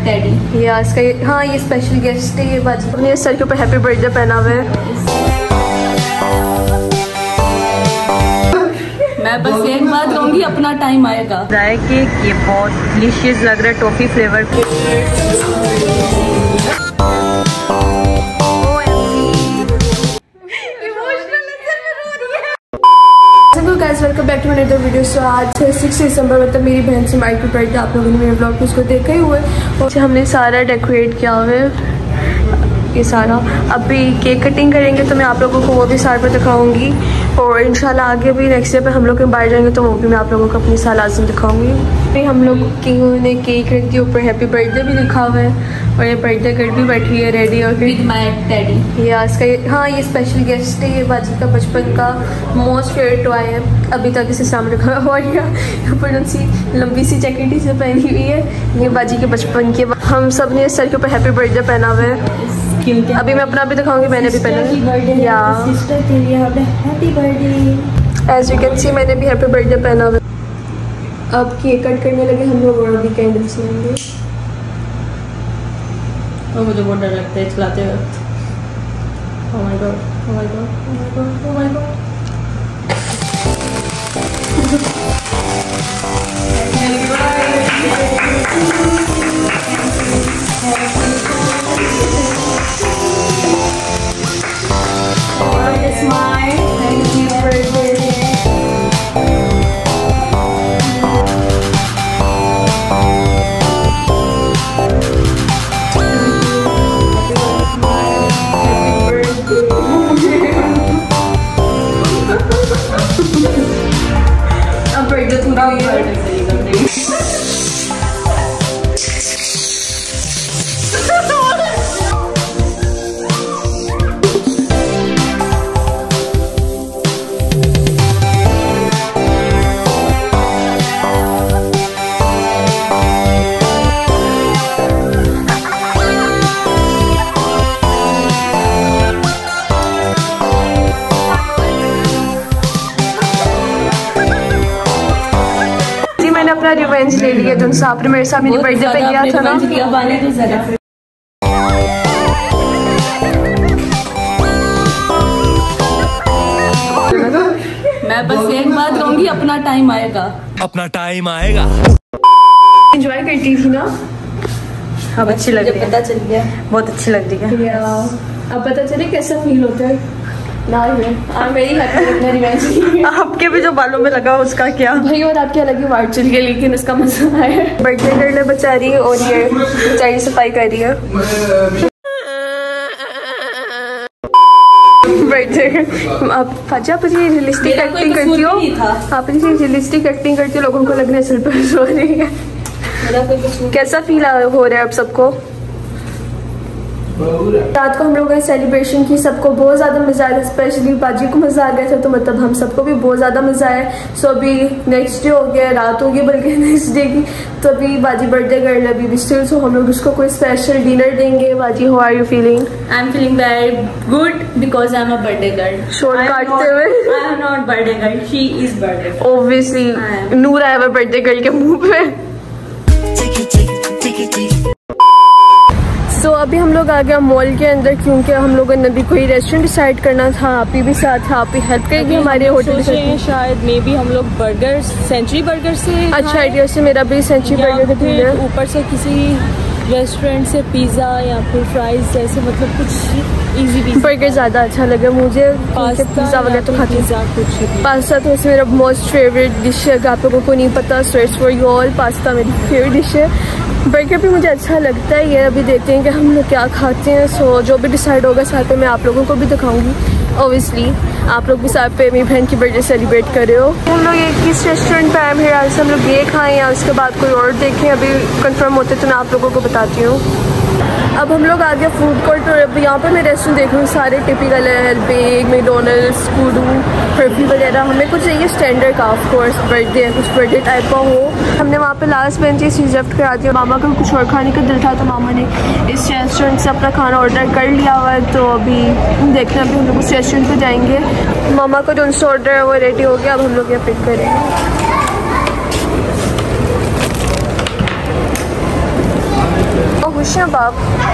Daddy. ये आज का हाँ ये स्पेशल गेस्ट है, ये बाजी अपने सर के ऊपर हैप्पी बर्थडे पहना हुआ है। मैं बस एक बात कहूँगी, अपना टाइम आएगा। ड्राई केक ये बहुत डिलीशियस लग रहा है, toffee flavour. Welcome back to another video. So आज है 6 दिसंबर, मतलब मेरी बहन से माइक बर्थडे। आप लोगों ने मेरे ब्लॉग में उसको देखा ही हुआ है और हमने सारा डेकोरेट किया हुआ है ये सारा। अभी केक कटिंग करेंगे तो मैं आप लोगों को वो भी सारा पर दिखाऊंगी और इंशाल्लाह आगे भी नेक्स्ट डे पे हम लोग कहीं बाहर जाएंगे तो वो भी मैं आप लोगों को अपनी साल लाजम दिखाऊंगी। हम लोग की ने केक रख दिया, ऊपर हैप्पी बर्थडे भी लिखा हुआ है और ये बर्थडे गर्ल भी बैठी है रेडी और विद माय डैडी। ये आज का हाँ ये स्पेशल गेस्ट है, ये बाजी का बचपन का मोस्ट फेवरेट टॉय है, अभी तक इसे सामने रखा हुआ है। ऊपर उनसी लंबी सी जैकेट से पहनी हुई है, ये बाजी के बचपन के। हम सब ने सर के ऊपर हैप्पी बर्थडे पहना हुआ है। अभी मैं अपना भी दिखाऊंगी, मैंने भी पहना या सिस्टर के लिए happy birthday. As you can see मैंने भी हैप्पी बर्थडे पहना हुआ है। अब केक कट करने लगे हम लोग और अभी कैंडल्स लेंगे। और मुझे बहुत डर लगता है चलाते वक्त। Oh my god, oh my god, oh my god, oh my god. अपना रिवेंज ले लिया जो आपने मेरे साथ मेरी बर्थडे पे किया था ना। मैं बस एक बात कहूँगी, अपना टाइम आएगा, अपना टाइम आएगा। एंजॉय करती थी ना, अब अच्छी लग रही है, पता चल गया बहुत अच्छी लग रही है। अब पता चले कैसा फील होता है ना। मेरी आपके भी जो बालों में लगा उसका क्या भाई, और आपकी अलग ही वाट चल गई, लेकिन उसका मजा आया। बर्थडे गर्ल बेचारी और ये बेचारी सफाई कर रही है। आप फाजा पर ये रियलिस्टिक एक्टिंग करती हो, आप ये रियलिस्टिक एक्टिंग करती हो, लोगों को लगना सिर पर सो रही है। कैसा फील हो रहा है आप सबको? रात को हम लोगों ने सेलिब्रेशन की, सबको बहुत ज़्यादा मज़ा आया, स्पेशली बाजी को मज़ा आ गया था, तो मतलब हम सबको भी बहुत ज़्यादा मज़ा आया। सो अभी नेक्स्ट डे हो गया, रात हो गई बल्कि नेक्स्ट डे की, तो अभी बाजी बर्थडे गर्ल अभी भी स्टिल, सो हम लोग उसको कोई स्पेशल डिनर देंगे। बाजी how are you feeling? I am feeling very good because I am a birthday girl. Short काटते हुए I am not birthday girl, she is birthday girl. Obviously Noor आया हुआ बर्थडे गर्ल के मुंह पे। तो अभी हम लोग आ गया मॉल के अंदर, क्योंकि हम लोगों ने अभी कोई रेस्टोरेंट डिसाइड करना था। आप ही भी साथ है, आप ही हेल्प करेगी हमारे होटल से। शायद मे बी हम लोग बर्गर, सेंचुरी बर्गर से अच्छा आइडिया से मेरा भी सेंचुरी बर्गर का दिल है। ऊपर से किसी रेस्टोरेंट से पिज़्ज़ा या फिर फ्राइज जैसे, मतलब कुछ इजी बर्गर ज़्यादा अच्छा लगा मुझे। पिज़्ज़ा वगैरह तो खाती हूँ, पास्ता तो वैसे मेरा मोस्ट फेवरेट डिश है। अगर आप लोगों को नहीं पता, search for you all, pasta मेरी फेवरेट डिश है। बर्गर भी मुझे अच्छा लगता है। ये अभी देखते हैं कि हम लोग क्या खाते हैं। सो जो भी डिसाइड होगा साथ पे मैं आप लोगों को भी दिखाऊंगी। ऑब्वियसली आप लोग भी साथ पे मेरी बहन की बर्थडे सेलिब्रेट कर रहे हो। हम लोग एक किस रेस्टोरेंट पे आए हैं, आज से हम लोग ये खाएं या उसके बाद कोई और देखें, अभी कंफर्म होते तो मैं आप लोगों को बताती हूँ। अब हम लोग आ गए फूड कोर्ट और अब यहाँ पे मैं रेस्टोरेंट देख रही हूँ, सारे टिपिकल है, बेग, मैकडॉनल्ड्स, कूडू, हर्फी वगैरह। हमें कुछ चाहिए स्टैंडर्ड का, ऑफ कोर्स बर्थडे है, कुछ बर्थडे टाइप का हो। हमने वहाँ पे लास्ट बेंच चीज़ गिफ्ट करा दिया। मामा का कुछ और खाने का दिल था तो मामा ने इस रेस्टोरेंट से अपना खाना ऑर्डर कर लिया हुआ है। तो अभी देखना, अभी हम लोग उस रेस्टोरेंट पर जाएंगे। मामा का जो ऑर्डर है वो रेडी हो गया, अब हम लोग यहाँ पिक करेंगे। खुश हैं बाप?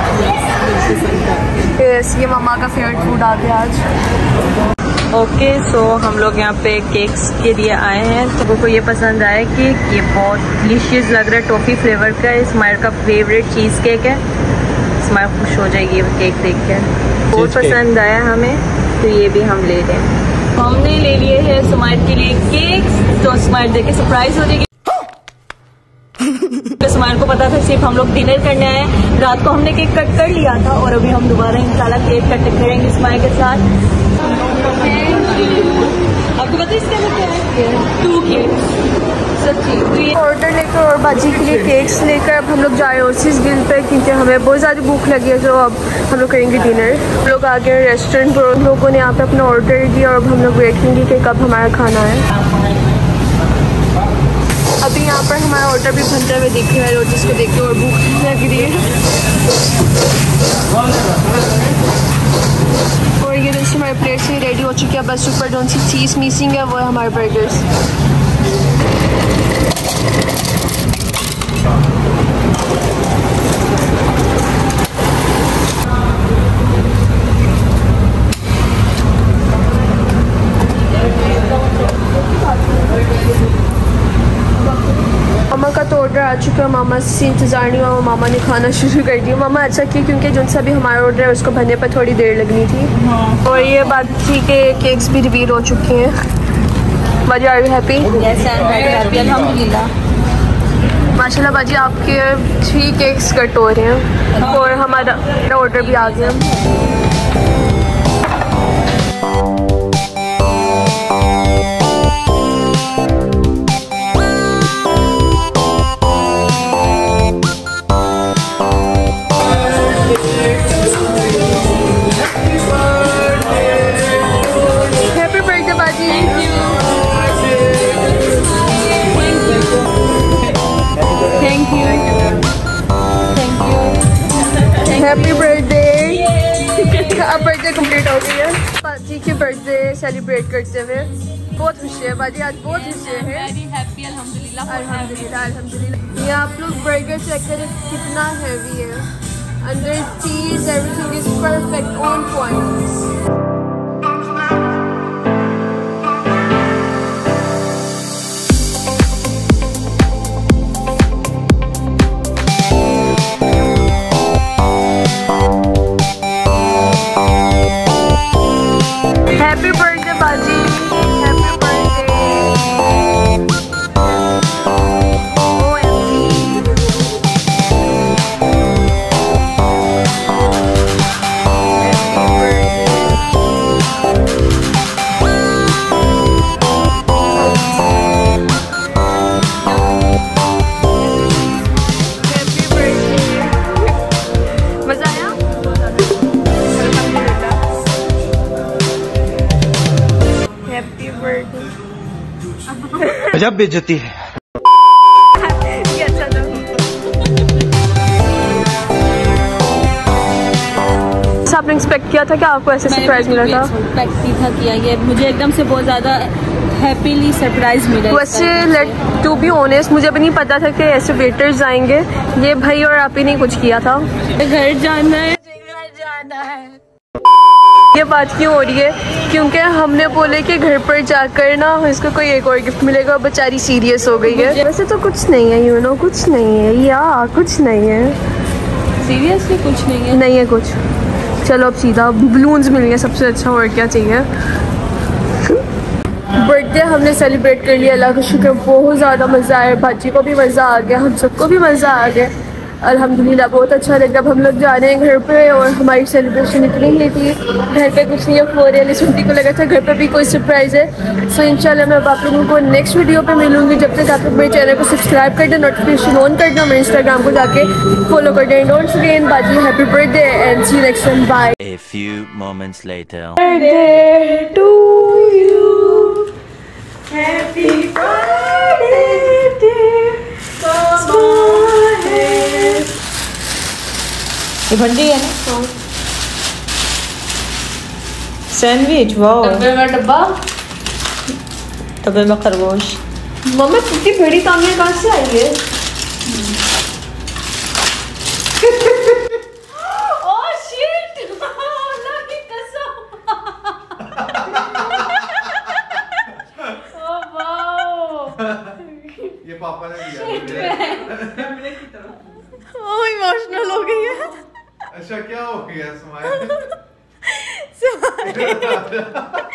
यस, ये मम्मा का फेवरेट फूड आ गया आज। ओके, सो हम लोग यहाँ पे केक्स के लिए आए हैं। सबको को ये पसंद आया कि ये बहुत डिलीशियस लग रहा है, टॉफ़ी फ्लेवर का है। स्माइल का फेवरेट चीज़ केक है। स्माइल खुश हो जाएगी वो केक देख कर, बहुत पसंद आया हमें, तो ये भी हम ले लें। हमने ले लिए हैं स्माइल के लिए केक्स, तो स्माइल देख के सरप्राइज हो जाएगी। स्माइल को पता था सिर्फ हम लोग डिनर करने आए हैं। रात को हमने केक कट कर लिया था और अभी हम दोबारा इंशाल्लाह केक कट करेंगे स्माइल के साथ। आपको पता है इसके अंदर क्या है? 2 केक्स सच्ची। ऑर्डर लेकर और बाजी के लिए केक्स लेकर अब हम लोग जा रहे हैं ओसिस गिल पे, क्योंकि हमें बहुत ज़्यादा भूख लगी है, तो अब हम लोग करेंगे डिनर। हम लोग आ गए रेस्टोरेंट पर, उन लोगों ने यहाँ पे अपना ऑर्डर दिया और अब हम लोग वेट करेंगे कि कब हमारा खाना है। अभी यहाँ पर हमारा ऑर्डर भी बनते हुए दिख रहा है, और जिसको देख के और भूख लग रही है। और ये दोस्तों हमारे प्लेट से रेडी हो चुकी है, बस ऊपर जो सी चीज़ मिसिंग है वो है हमारे बर्गर्स। मामा का तो ऑर्डर आ चुका है, मामा से इंतज़ार नहीं हुआ, मामा ने खाना शुरू कर दिया। मामा अच्छा किया, क्योंकि जो सा भी हमारा ऑर्डर है उसको बनने पर थोड़ी देर लगनी थी। और ये बात थी कि केक्स भी रिवील हो चुके हैं। बाजी are you happy? Yes, I am very happy, अल्हम्दुलिल्लाह। माशाल्लाह बाजी आपके 3 केक्स कट हो रहे हैं और हमारा ऑर्डर भी आ गया। Happy birthday. अब बर्थडे कंप्लीट हो गई है। बाजी की बर्थडे सेलिब्रेट करते हुए बहुत खुशी है। बाजी आज बहुत खुशी है। अल्हम्दुलिल्लाह अल्हम्दुलिल्लाह। ये आप लोग बर्गर चेक करें कितना हैवी है, अंदर cheese everything is perfect on point. Happy birthday बाजी, हैप्पी बर्थडे। मजा आया? Happy birthday. गजब बेइज्जती है। ये अच्छा था। आपने एक्सपेक्ट किया था कि आपको ऐसे सरप्राइज मिला था? एक्सपेक्ट ही था किया, ये मुझे एकदम से बहुत ज़्यादा हैप्पीली सरप्राइज मिला। वैसे लेट टू बी ऑनेस्ट मुझे भी नहीं पता था कि ऐसे वेटर्स आएंगे। ये भाई और आप ही ने कुछ किया था। घर जाना है। ये बात क्यों हो रही है? क्योंकि हमने बोले कि घर पर जाकर ना इसको कोई एक और गिफ्ट मिलेगा, बेचारी सीरियस हो गई है। वैसे तो कुछ नहीं है, यू नो कुछ नहीं है, या कुछ नहीं है, सीरियसली कुछ नहीं है, नहीं है कुछ। चलो अब सीधा बलून्स मिल गए, सबसे अच्छा और क्या चाहिए। बर्थडे हमने सेलिब्रेट कर लिया, अल्लाह का शुक्र, बहुत ज़्यादा मज़ा आया। भाजी को भी मज़ा आ गया, हम सबको भी मज़ा आ गया, अल्हम्दुलिल्लाह बहुत अच्छा लगा। अब हम लोग जा रहे हैं घर पे और हमारी सेलिब्रेशन इतनी ही थी। घर पे कुछ नहीं है, फ्लोरियल सुनती को लगा था घर पे भी कोई सरप्राइज़ है। सो इंशाल्लाह मैं आप लोगों को नेक्स्ट वीडियो पे मिलूंगी। जब तक आप लोग मेरे चैनल को सब्सक्राइब कर दें, नोटिफिकेशन ऑन कर दें, मेरे इंस्टाग्राम को जाके फॉलो कर दें। डोंट फॉरगेट बाजी happy birthday and see you next time, bye. A few moments later. Birthday to you, happy birthday dear ये बन गई है ना सैंडविच। वाओ, डब्बे में डब्बा, डब्बे में खरगोश। मम्मी कितनी बड़ी कामियां कहाँ से आई है? पापा ने दिया। ओ इमोशनल हो गई है। अच्छा क्या हो गया स्माइल?